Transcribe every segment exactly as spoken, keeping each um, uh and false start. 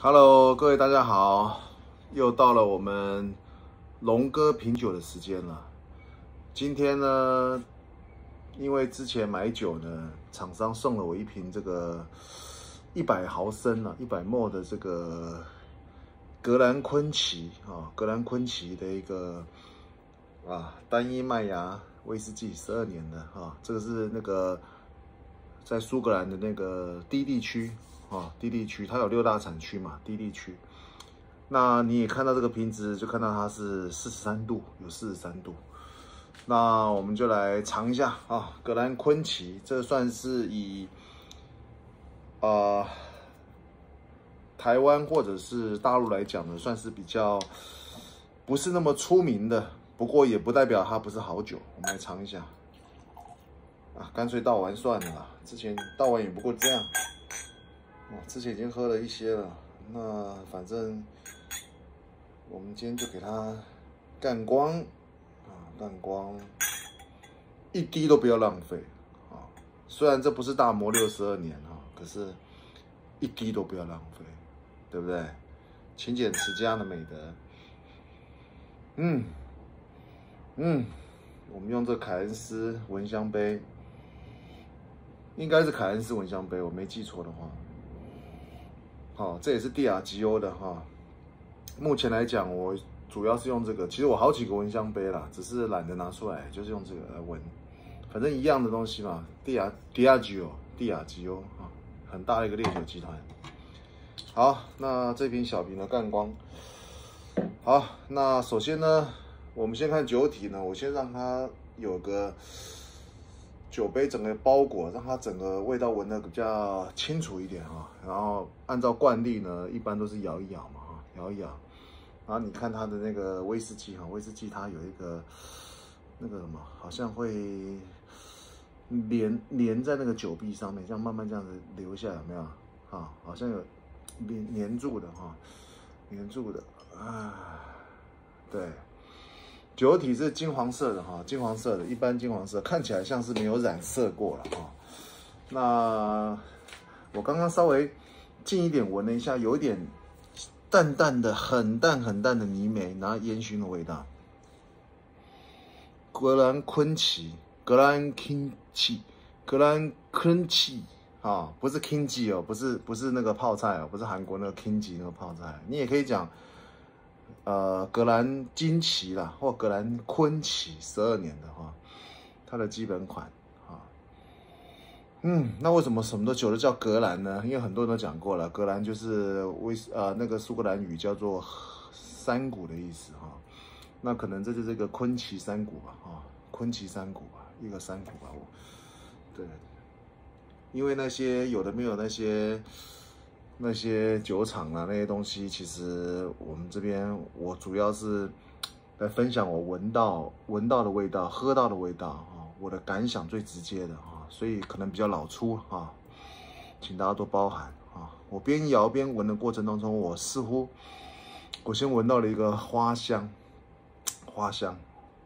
Hello，各位大家好，又到了我们龙哥品酒的时间了。今天呢，因为之前买酒呢，厂商送了我一瓶这个一百毫升啊，一百 ml 的这个格兰昆奇啊，格兰昆奇的一个啊单一麦芽威士忌，十二年的啊，这个是那个在苏格兰的那个低地区。哦，低地区它有六大产区嘛，低地区。那你也看到这个瓶子，就看到它是四十三度，有四十三度。那我们就来尝一下啊，格兰昆奇，这算是以啊、呃、台湾或者是大陆来讲呢，算是比较不是那么出名的，不过也不代表它不是好酒。我们来尝一下啊，干脆倒完算了啦，之前倒完也不过这样。哦，之前已经喝了一些了，那反正我们今天就给它干光啊，干光，一滴都不要浪费啊！虽然这不是大摩六十二年啊，可是一滴都不要浪费，对不对？勤俭持家的美德。嗯嗯，我们用这凯恩斯闻香杯，应该是凯恩斯闻香杯，我没记错的话。好，这也是蒂亚吉欧的哈。目前来讲，我主要是用这个。其实我好几个闻香杯啦，只是懒得拿出来，就是用这个来闻。反正一样的东西嘛，蒂亚蒂亚吉欧，蒂亚吉欧啊，很大的一个烈酒集团。好，那这瓶小瓶的干光。好，那首先呢，我们先看酒体呢，我先让它有个酒杯整个包裹，让它整个味道闻得比较清楚一点哈。然后按照惯例呢，一般都是摇一摇嘛哈，摇一摇。然后你看它的那个威士忌哈，威士忌它有一个那个什么，好像会连连在那个酒壁上面，这样慢慢这样子流下来，有没有？啊，好像有连连住的哈，连住的啊，对。酒体是金黄色的哈，金黄色的，一般金黄色，看起来像是没有染色过了哈。那我刚刚稍微近一点闻了一下，有一点淡淡的、很淡很淡的泥煤，然后烟熏的味道。格兰昆奇，格兰昆奇，格兰昆奇啊，不是 kimchi 哦，不是不是那个泡菜哦，不是韩国那个 kimchi 那个泡菜，你也可以讲。呃，格兰金奇啦，或格兰昆奇，十二年的哈，它的基本款啊。嗯，那为什么什么的酒都叫格兰呢？因为很多人都讲过了，格兰就是威呃那个苏格兰语叫做山谷的意思哈。那可能这就是这个昆奇山谷吧，啊，昆奇山谷吧，一个山谷吧，我，对，因为那些有的没有那些。那些酒厂啊，那些东西，其实我们这边我主要是来分享我闻到闻到的味道，喝到的味道啊，我的感想最直接的啊，所以可能比较老粗啊，请大家多包涵啊。我边摇边闻的过程当中，我似乎我先闻到了一个花香，花香。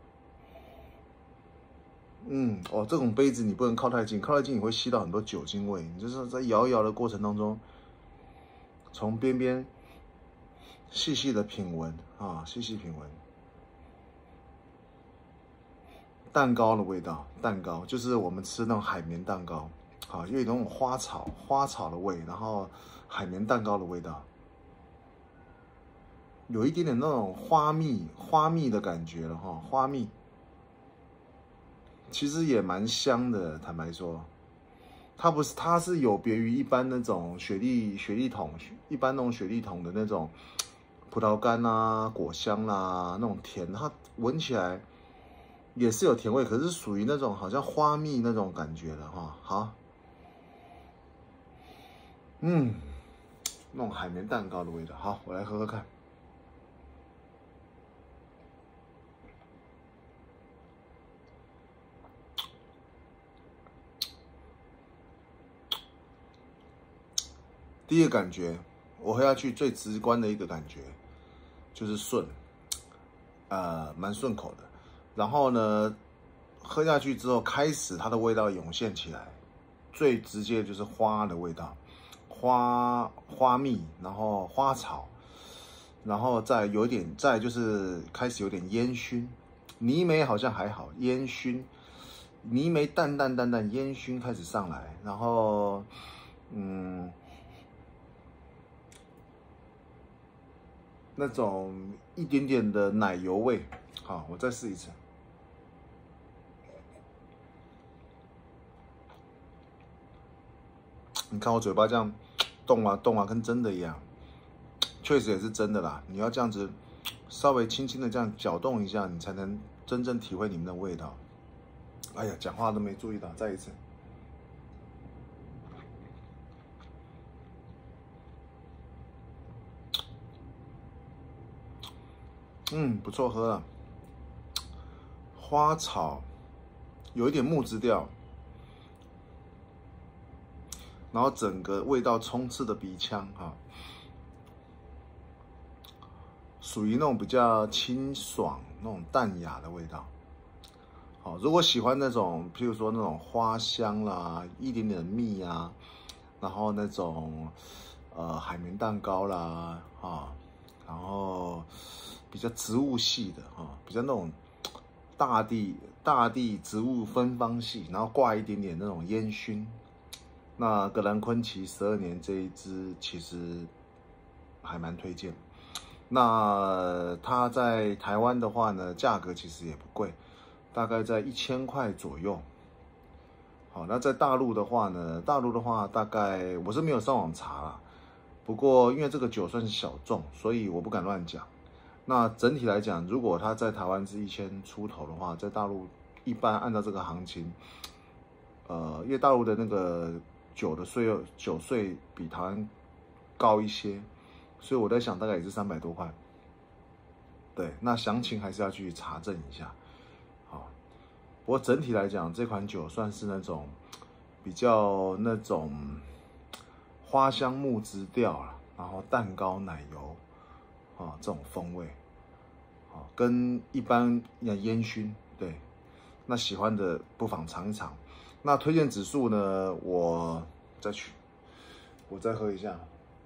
嗯，哦，这种杯子你不能靠太近，靠太近你会吸到很多酒精味。你就是在摇一摇的过程当中。从边边细细的品闻啊，细细品闻，蛋糕的味道，蛋糕就是我们吃那种海绵蛋糕，啊，有一种花草花草的味，然后海绵蛋糕的味道，有一点点那种花蜜花蜜的感觉了哈，花蜜，其实也蛮香的，坦白说。它不是，它是有别于一般那种雪莉雪莉桶，一般那种雪莉桶的那种葡萄干啊、果香啦、啊、那种甜，它闻起来也是有甜味，可是属于那种好像花蜜那种感觉的哈。好，嗯，那种海绵蛋糕的味道。好，我来喝喝看。第一个感觉，我喝下去最直观的一个感觉就是顺，呃，蛮顺口的。然后呢，喝下去之后，开始它的味道涌现起来，最直接的就是花的味道， 花花蜜，然后花草，然后再有一点，再就是开始有点烟熏。泥煤好像还好，烟熏，泥煤淡淡淡淡，烟熏开始上来，然后嗯，那种一点点的奶油味。好，我再试一次。你看我嘴巴这样动啊动啊，跟真的一样，确实也是真的啦。你要这样子稍微轻轻的这样搅动一下，你才能真正体会里面的味道。哎呀，讲话都没注意到，再一次。嗯，不错喝啊。花草有一点木质调。然后整个味道充斥的鼻腔哈，属于那种比较清爽、那种淡雅的味道。好，如果喜欢那种，譬如说那种花香啦，一点点的蜜啊，然后那种呃海绵蛋糕啦啊，然后比较植物系的啊，比较那种大地大地植物芬芳系，然后挂一点点那种烟熏。那格兰昆奇十二年这一支其实还蛮推荐。那它在台湾的话呢，价格其实也不贵，大概在一千块左右。好，那在大陆的话呢，大陆的话大概我是没有上网查啦，不过因为这个酒算是小众，所以我不敢乱讲。那整体来讲，如果它在台湾是一千出头的话，在大陆一般按照这个行情，呃，因为大陆的那个酒的税酒税比台湾高一些，所以我在想大概也是三百多块。对，那详情还是要去查证一下。好，不过整体来讲，这款酒算是那种比较那种花香木质调啦，然后蛋糕奶油啊这种风味，啊跟一般烟熏。对，那喜欢的不妨尝一尝。那推荐指数呢？我再去，我再喝一下。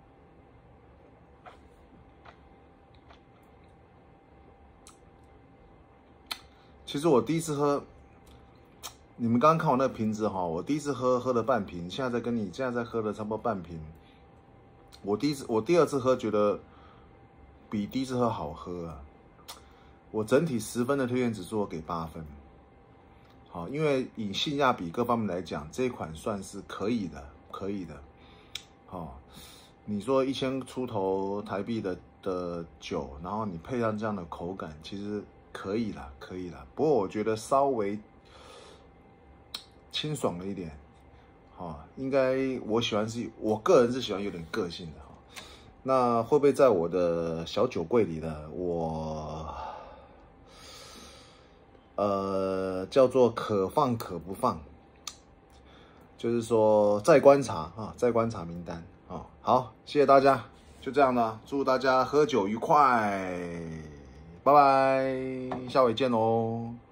其实我第一次喝，你们刚刚看我那个瓶子哈，我第一次喝喝了半瓶，现在在跟你现在在喝了差不多半瓶。我第一次，我第二次喝觉得比第一次喝好喝啊。我整体十分的推荐指数我给八分。好，因为以性价比各方面来讲，这一款算是可以的，可以的。好，你说一千出头台币的的酒，然后你配上这样的口感，其实可以啦，可以啦。不过我觉得稍微清爽了一点。好，应该我喜欢是，我个人是喜欢有点个性的哈。那会不会在我的小酒柜里呢？我。呃，叫做可放可不放，就是说再观察啊，再观察名单啊。好，谢谢大家，就这样了，祝大家喝酒愉快，拜拜，下回见喽。